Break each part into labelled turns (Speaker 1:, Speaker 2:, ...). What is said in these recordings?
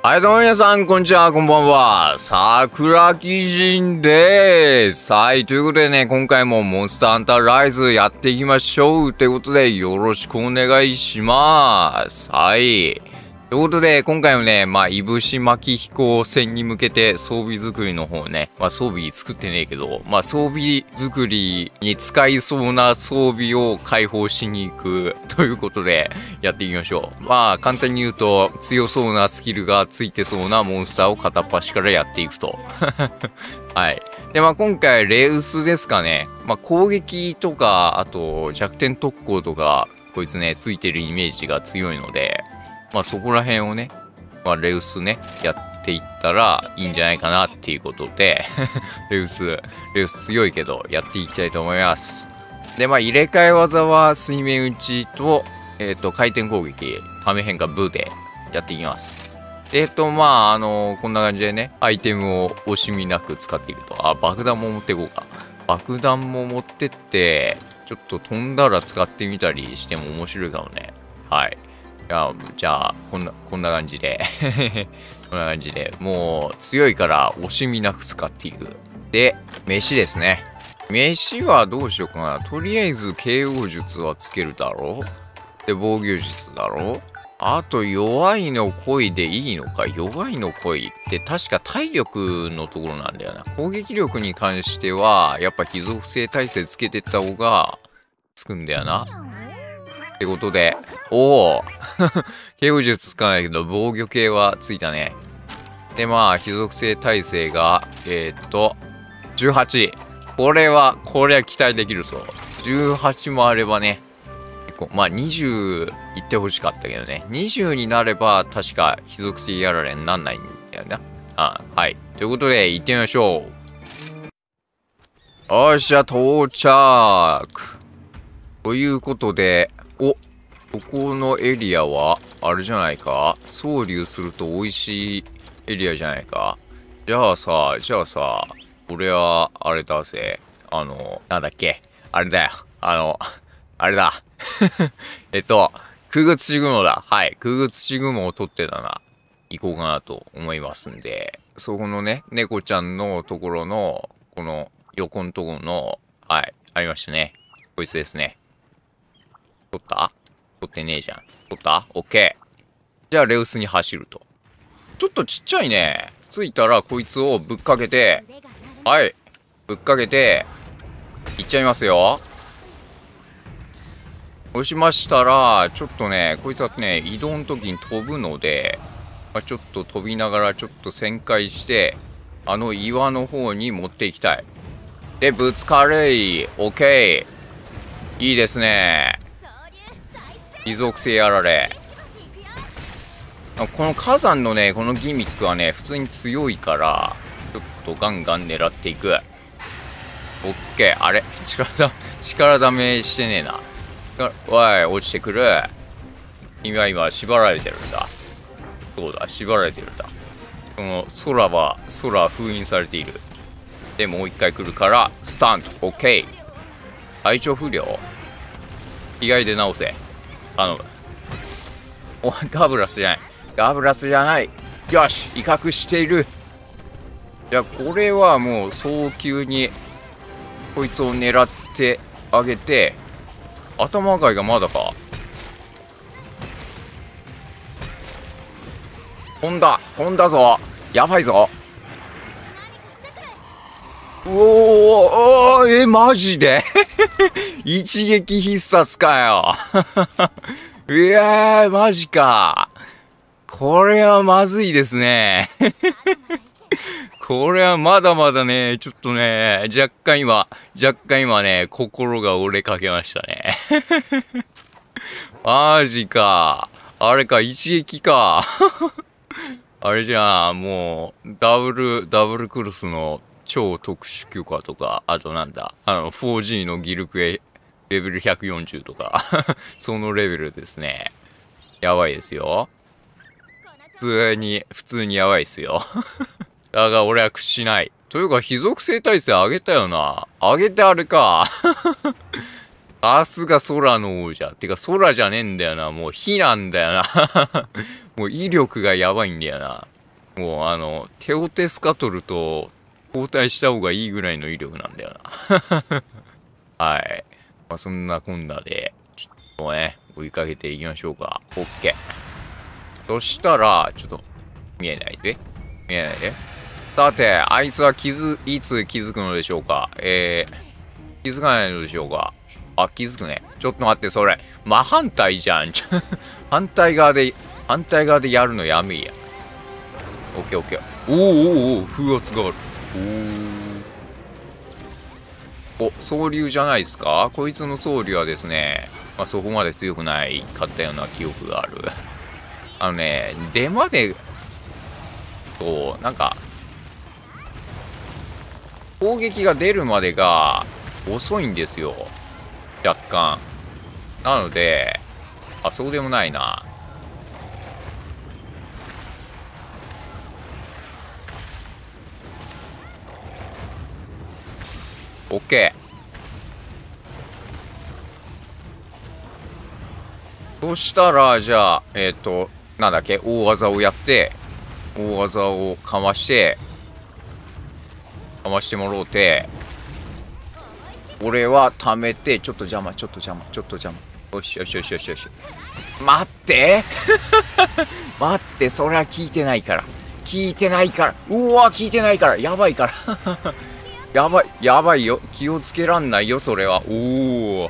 Speaker 1: はい、どうも皆さん、こんにちは、こんばんは。桜鬼人でーす。はい、ということでね、今回もモンスターハンターライズやっていきましょう。ということで、よろしくお願いします。はい。ということで、今回もね、いぶし巻飛行船に向けて装備作りの方ね、装備作ってねえけど、装備作りに使いそうな装備を解放しに行くということで、やっていきましょう。簡単に言うと、強そうなスキルがついてそうなモンスターを片っ端からやっていくと。はい。で、今回、レウスですかね。攻撃とか、あと、弱点特攻とか、こいつね、ついてるイメージが強いので、そこら辺をね、レウスね、やっていったらいいんじゃないかなっていうことで、レウス強いけど、やっていきたいと思います。で、入れ替え技は水面打ちと、回転攻撃、ため変化ブでやっていきます。こんな感じでね、アイテムを惜しみなく使っていくと。爆弾も持っていこうか。爆弾も持ってって、ちょっと飛んだら使ってみたりしても面白いかもね。はい。じゃあ、こんな感じで。こんな感じで。もう、強いから惜しみなく使っていく。で、飯ですね。飯はどうしようかな。とりあえず、KO 術はつけるだろう。で、防御術だろう。あと、弱いの恋でいいのか。弱いの恋って確か体力のところなんだよな。攻撃力に関しては、やっぱ非属性耐性つけてった方がつくんだよな。ってことで、KO 術つかないけど、防御系はついたね。で、非属性耐性が、18。これは期待できるぞ。18もあればね、結構、20いってほしかったけどね。20になれば、確か非属性やられになんないんだよな。はい。ということで、行ってみましょう。よっしゃ、到着。ということで、ここのエリアは、あれじゃないか？遭遇すると美味しいエリアじゃないか？じゃあさ、俺は、あれだぜ。なんだっけ？あれだよ。あれだ。空軍土雲だ。はい。空軍土雲を取ってたな。行こうかなと思いますんで。そこのね、猫ちゃんのところの、この横のところの、はい。ありましたね。こいつですね。取ってねえじゃん。取った？オッケー。じゃあ、レウスに走ると。ちょっとちっちゃいね。着いたら、こいつをぶっかけて、はい。ぶっかけて、いっちゃいますよ。そうしましたら、ちょっとね、こいつはね、移動の時に飛ぶので、ちょっと飛びながらちょっと旋回して、岩の方に持っていきたい。で、ぶつかれい。オッケー。いいですね。非属性やられ。この火山のね、このギミックはね、普通に強いから、ちょっとガンガン狙っていく。オッケー。あれ力ダメしてねえな。おい、落ちてくる。君は今縛られてるんだ。そうだ、縛られてるんだ。この空封印されている。で、もう一回来るから、スタント。オッケー。体調不良？意外で直せ。頼む。ガブラスじゃない。よし、威嚇している。じゃあ、これはもう早急に、こいつを狙ってあげて、頭がいがまだか。飛んだぞ。やばいぞ。マジで一撃必殺かよ。マジか。これはまずいですね。これはまだまだね、ちょっとね、若干今ね、心が折れかけましたね。マジか。あれか、一撃か。あれじゃあ、もう、ダブルクロスの超特殊許可とか、あとなんだ、4G のギルクエレベル140とか、そのレベルですね。やばいですよ。普通にやばいですよ。だが俺は屈しない。というか、非属性耐性上げたよな。上げてあれか。さすが空の王者。てか空じゃねえんだよな。もう火なんだよな。もう威力がやばいんだよな。 もうテオテスカトルと交代した方がいいぐらいの威力なんだよな。はい。まあ、そんなこんなで、ちょっとね、追いかけていきましょうか。OK。そしたら、ちょっと、見えないで。見えないで。さて、あいつはいつ気づくのでしょうか。気づかないのでしょうか。あ、気づくね。ちょっと待って、それ。真反対じゃん。反対側でやるのやめや。オッケーオッケー。おーおーおー、風圧がある。お、総流じゃないですか。こいつの総流はですね、まあ、そこまで強くないかったような記憶がある。出までと、なんか、攻撃が出るまでが遅いんですよ。若干。なので、あ、そうでもないな。オッケー。そしたら、じゃあ、なんだっけ、大技をやって、大技をかまして、もろうて、俺は貯めて、ちょっと邪魔。よしよしよしよしよし。待って待って、それは聞いてないから。うわ、聞いてないから。やばいから。やばいよ。気をつけらんないよ、それは。おお。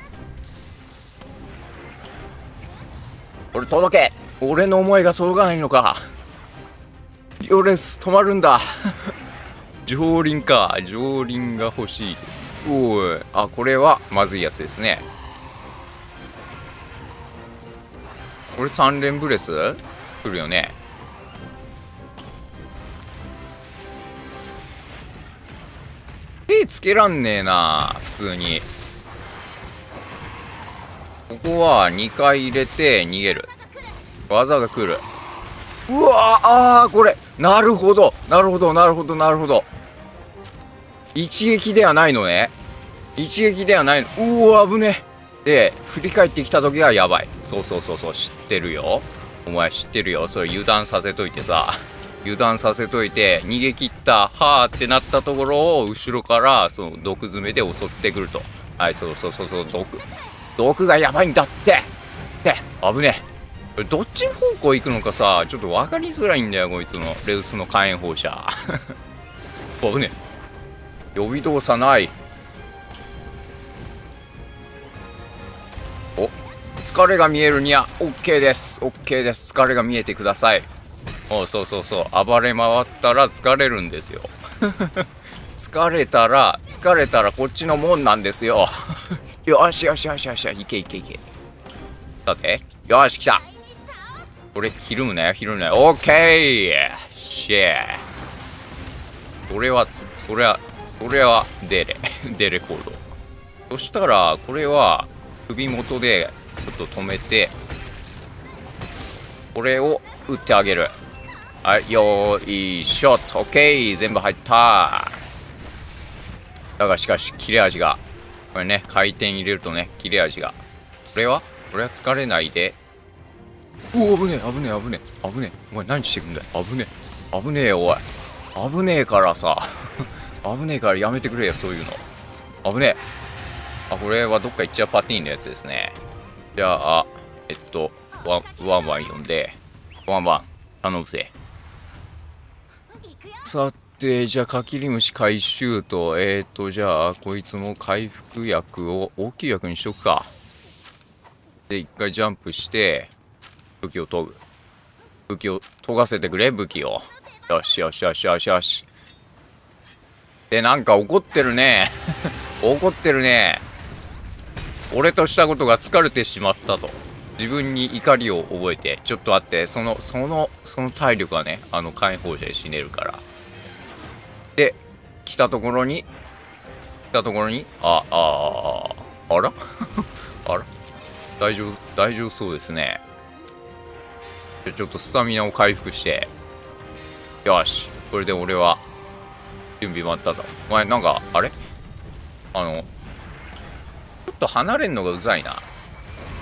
Speaker 1: 俺届け。俺の思いが届かないのか。ヨレス止まるんだ。上輪か。上輪が欲しいです。おい。あ、これはまずいやつですね。これ3連ブレス来るよね。手つけらんねえな、普通に。ここは2回入れて逃げる。技が来る。うわこれ。なるほど。一撃ではないのね。うわ、危ねえ。で、振り返ってきた時はやばい。そう、知ってるよ。お前知ってるよ。それ油断させといてさ。逃げ切った、はーってなったところを、後ろから、その、毒詰めで襲ってくると。はい、そう、毒がやばいんだって。危ねえ。これどっち方向行くのかさ、ちょっと分かりづらいんだよ、こいつの。レウスの火炎放射。危ねえ。予備動作ない。お、疲れが見えるには OK です。疲れが見えてください。お、そう。暴れ回ったら疲れるんですよ。疲れたらこっちのもんなんですよ。よし。いけ。さて、よし、来た。これ、ひるむなよ。オッケー。シェー。それは、デレコード。そしたら、これは、首元で、ちょっと止めて、これを打ってあげる。はい、よーいしょ。オッケー。全部入った。だがしかし、切れ味が。これね、回転入れるとね、切れ味が。これは疲れないで。うお、危ねえ。お前何してくんだよ。危ねえ、おい。危ねえからさ。危ねえからやめてくれよ、そういうの。危ねえ。あ、これはどっか行っちゃうパティーンのやつですね。じゃあ、ワン呼んで、ワン、頼むぜ。さて、じゃあ、かきり虫回収と、じゃあ、こいつも回復薬を大きい薬にしとくか。で、一回ジャンプして、武器を研がせてくれ、武器を。よし。で、なんか怒ってるね。俺としたことが疲れてしまったと。自分に怒りを覚えて、ちょっと待って、その体力はね、火炎放射で死ねるから。で、来たところに、あらあら大丈夫そうですね。ちょっとスタミナを回復して。よし。これで俺は、準備待ったと。お前、なんか、あれちょっと離れんのがうざいな。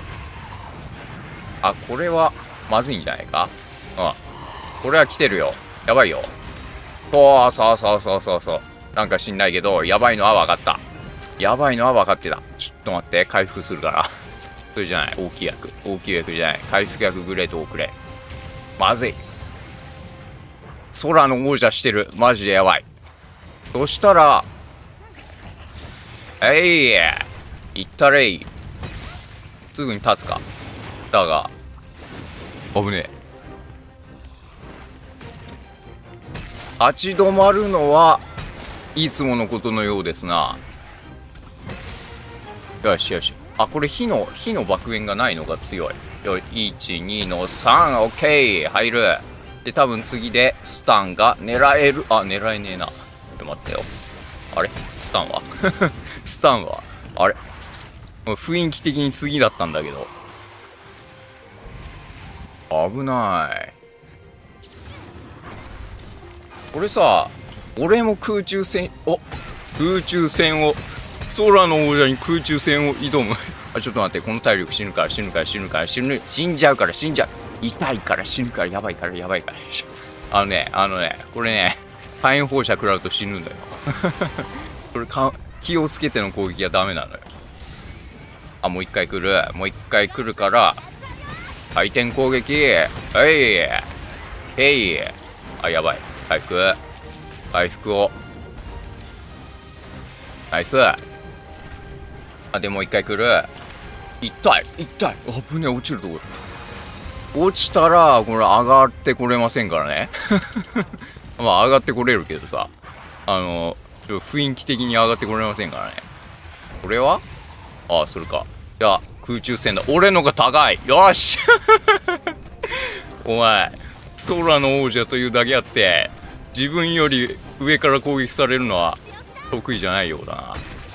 Speaker 1: あ、これは、まずいんじゃないか。これは来てるよ。 やばいよ。そうそうそうそうそうそう。なんか知んないけど、やばいのは分かった。やばいのは分かってた。ちょっと待って、回復するから。それじゃない、大きい薬。大きい薬じゃない。回復薬グレートをくれ。まずい。空の王者してる。マジでやばい。そしたら、いったれい。すぐに立つか。だが、危ねえ。立ち止まるのはいつものことのようですな。よしよし。あ、これ火の爆炎がないのが強い。よ、1、2の3、オッケー、入る。で、多分次でスタンが狙える。あ、狙えねえな。ちょっと待ってよ。あれスタンはスタンはあれもう雰囲気的に次だったんだけど。危ない。これさ、俺も空中戦を、空の王者に空中戦を挑む。あ、ちょっと待って、この体力死ぬから死んじゃうから死んじゃう。痛いから死ぬからやばいから。あのね、これね、火炎放射食らうと死ぬんだよ。これ気をつけての攻撃はダメなのよ。あ、もう一回来るから、回転攻撃、あ、やばい。回復を。ナイス。あ、でもう一回来る。痛い。危ねえ、落ちるとこ。落ちたら、これ上がってこれませんからね。まあ、上がってこれるけどさ。雰囲気的に上がってこれませんからね。これはああ、それか。いや、空中戦だ。俺のが高い。よしお前、空の王者というだけあって、自分より上から攻撃されるのは得意じゃないようだな。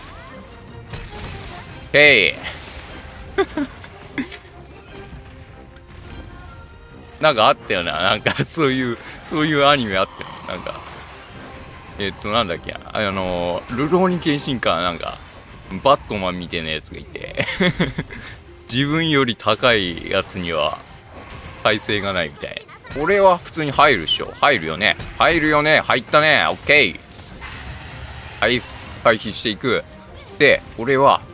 Speaker 1: なんかあったよな。なんかそういうアニメあったよ。なんか、なんだっけな。ルローニケンシンかなんか、バットマンみたいなやつがいて、自分より高いやつには耐性がないみたいな。これは普通に入るっしょ。入るよね。入ったね。オッケー。はい、回避していく。で、これが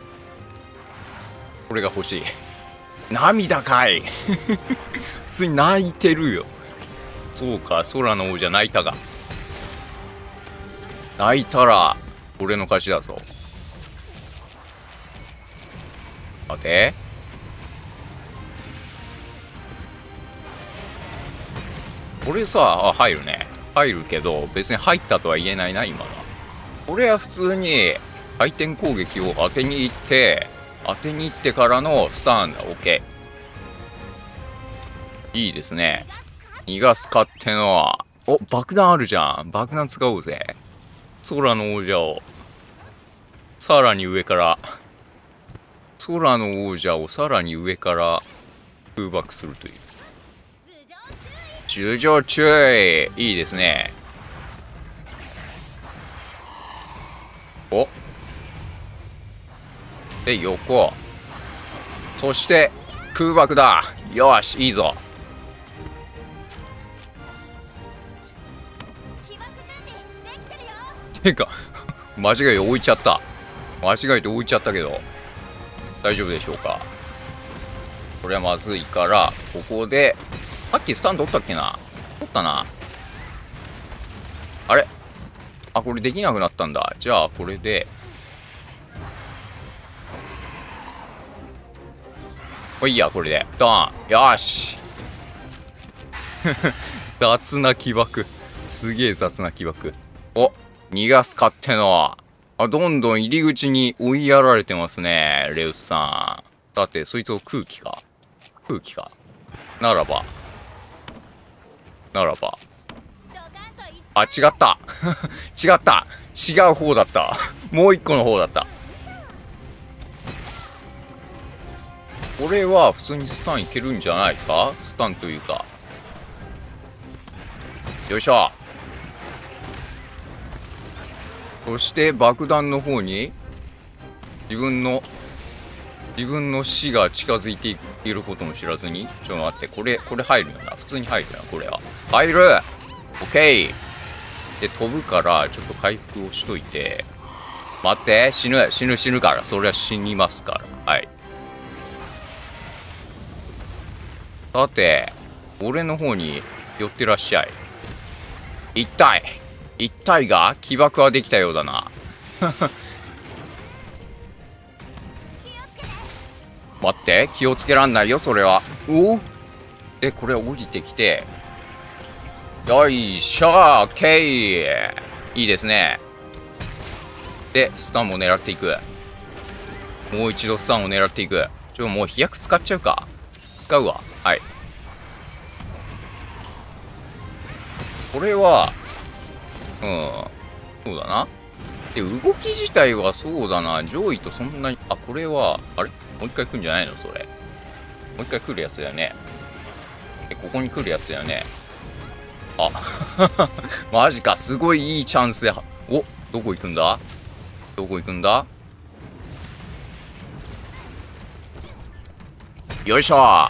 Speaker 1: 欲しい。涙かい。普通に泣いてるよ。そうか、空の王者泣いたが。泣いたら、俺の勝ちだぞ。待て。これさ、あ、入るね。入るけど、別に入ったとは言えないな、今は。これは普通に、回転攻撃を当てに行ってからのスターンだ。オッケー。いいですね。逃がすかってのは、お、爆弾あるじゃん。爆弾使おうぜ。空の王者を、さらに上から、空空爆するという。中上注意。いいですね。おで、横。そして、空爆だ。よし、いいぞ。てか、間違えて置いちゃった。けど、大丈夫でしょうか。これはまずいから、ここで、さっきスタン取ったっけな。取ったな。あれあ、これできなくなったんだ。じゃあ、これで。いいや、これで。ドーン。よーし。雑な起爆。すげえ雑な起爆。お、逃がすかっての。あ、どんどん入り口に追いやられてますね、レウスさん。だって、そいつを空気か。ならば。あ、違った。違う方だった。もう一個の方だった。これは普通にスタンいけるんじゃないか。スタンというか。よいしょ。そして爆弾の方に自分の死が近づいていることも知らずに、ちょっと待って、これ入るよな。普通に入るよな。これは入る。 オッケー。で、飛ぶから、ちょっと回復をしといて。待って、死ぬから。それは死にますから。はい。さて、俺の方に寄ってらっしゃい。一体が起爆はできたようだな。待って、気をつけらんないよ、それは。おで、これ降りてきて。よいしょー、オッケー。いいですね。で、スタンも狙っていく。もう一度スタンを狙っていく。もう飛躍使っちゃうか。使うわ。はい。これは、そうだな。で、動き自体はそうだな。上位とそんなに、あ、これは、あれもう一回来るんじゃないのそれ。もう一回来るやつだよね。ここに来るやつだよね。あ、マジか。すごいいいチャンスや。お、どこ行くんだよいしょ。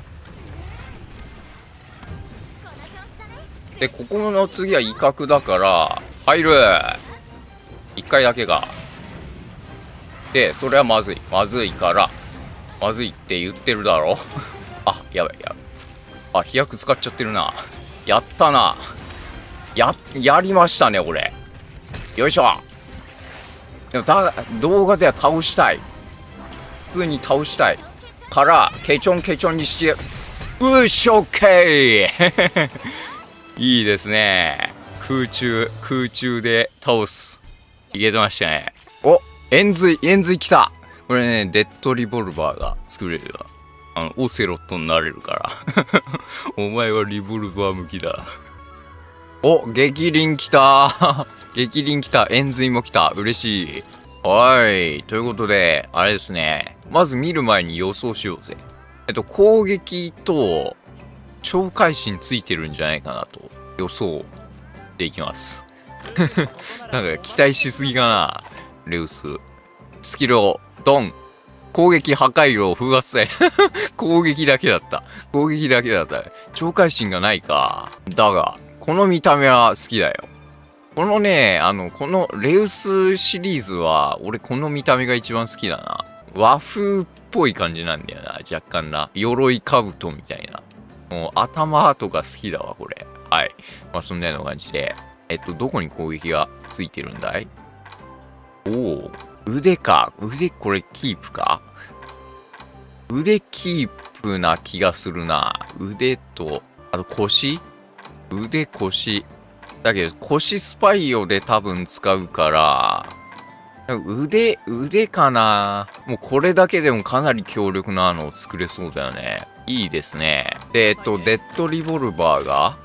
Speaker 1: で、ここの次は威嚇だから、入る。一回だけが。で、それはまずいから、まずいって言ってるだろ。あ、やばい。あ、飛躍使っちゃってるな。やったな。やりましたね、俺。よいしょ。でも動画では倒したい。普通に倒したい。から、ケチョンにして、うっしょ、オッケー。いいですね。空中で倒す。いけてましたね。お、円髄来た。これね、デッドリボルバーが作れるよ。オセロットになれるから。お前はリボルバー向きだ。お、激鱗来た。円髄も来た。嬉しい。はい。ということで、あれですね。まず見る前に予想しようぜ。攻撃と、超会心ついてるんじゃないかなと予想でいきます。なんか期待しすぎかな。レウス。スキルを、ドン。攻撃破壊量風圧性。攻撃だけだった。超会心がないか。だが、この見た目は好きだよ。このね、このレウスシリーズは、俺この見た目が一番好きだな。和風っぽい感じなんだよな、若干な。鎧兜みたいな。もう頭とか好きだわ、これ。はい。まあ、そんなような感じで。どこに攻撃がついてるんだい？おお。腕か。腕、これキープか？腕キープな気がするな。腕と、あと腰？腕腰。だけど、腰スパイオで多分使うから、腕かな。もうこれだけでもかなり強力なのを作れそうだよね。いいですね。で、デッドリボルバ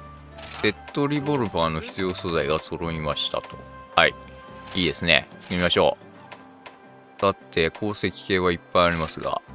Speaker 1: ーの必要素材が揃いましたと。はい。いいですね。作りましょう。だって、鉱石系はいっぱいありますが。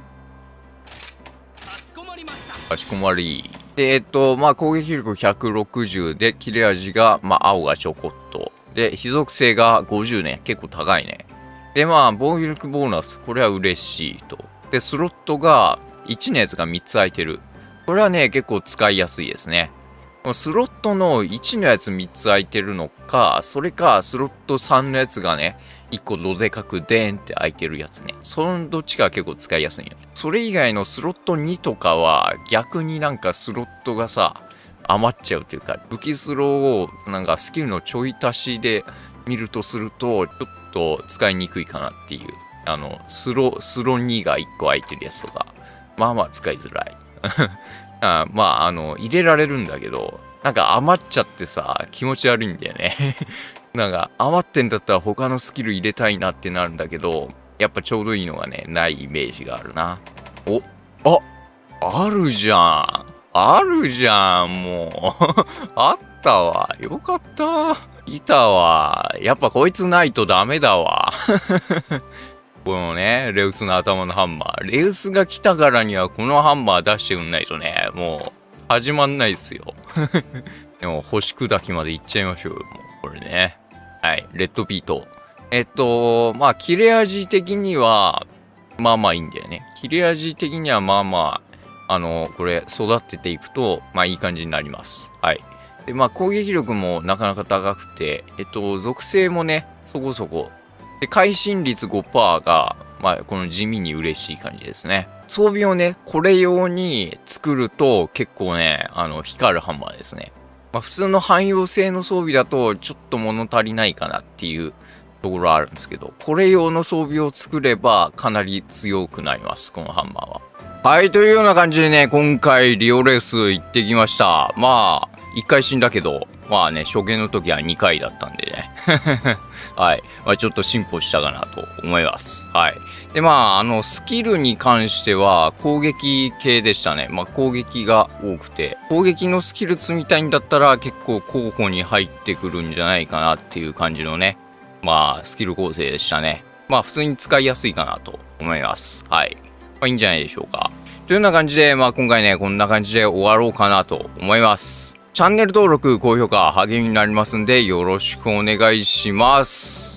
Speaker 1: かしこまり。で、まあ、攻撃力160で、切れ味が、まあ、青がちょこっと。で、非属性が50ね。結構高いね。で、まあ、防御力ボーナス。これは嬉しいと。で、スロットが、1のやつが3つ空いてる。これはね、結構使いやすいですね。スロットの1のやつ3つ空いてるのか、それか、スロット3のやつがね、1個どでかくでーんって空いてるやつね。そのどっちかは結構使いやすいよね。それ以外のスロット2とかは、逆になんかスロットがさ、余っちゃうというか、武器スローをなんかスキルのちょい足しで見るとすると、ちょっと使いにくいかなっていう。スロ2が1個空いてるやつとか、まあまあ使いづらい。まあ、入れられるんだけど、なんか余っちゃってさ、気持ち悪いんだよね。なんか余ってんだったら他のスキル入れたいなってなるんだけど、やっぱちょうどいいのがね、ないイメージがあるな。あるじゃん、もう。あったわ。よかった。来たわ。やっぱこいつないとダメだわ。このね、レウスの頭のハンマー。レウスが来たからにはこのハンマー出してくんないとね、もう始まんないっすよ。でも星砕きまで行っちゃいましょうよ。もうこれね。はい、レッドビート。まあ切れ味的には、まあまあいいんだよね。切れ味的にはまあまあ、これ育てていくと、まあいい感じになります。はい。 で、まあ、攻撃力もなかなか高くて、属性もね、そこそこ。で、会心率 5% が、まあ、この地味に嬉しい感じですね。装備をね、これ用に作ると結構ね、光るハンマーですね。まあ、普通の汎用性の装備だとちょっと物足りないかなっていうところあるんですけど、これ用の装備を作ればかなり強くなります、このハンマーは。はい、というような感じでね、今回リオレース行ってきました。まあ、1回死んだけど、まあね、初見の時は2回だったんでね。はい。まあ、ちょっと進歩したかなと思います。はい。で、まあ、スキルに関しては攻撃系でしたね。まあ、攻撃が多くて、攻撃のスキル積みたいんだったら結構候補に入ってくるんじゃないかなっていう感じのね、まあ、スキル構成でしたね。まあ、普通に使いやすいかなと思います。はい。まあ、いいんじゃないでしょうか。というような感じで、まあ、今回ね、こんな感じで終わろうかなと思います。チャンネル登録、高評価、励みになりますんで、よろしくお願いします。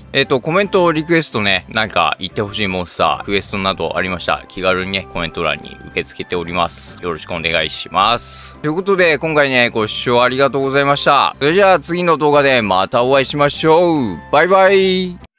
Speaker 1: コメント、リクエストね、なんか言ってほしいモンスター、クエストなどありましたら、気軽にね、コメント欄に受け付けております。よろしくお願いします。ということで、今回ね、ご視聴ありがとうございました。それじゃあ次の動画でまたお会いしましょう。バイバイ。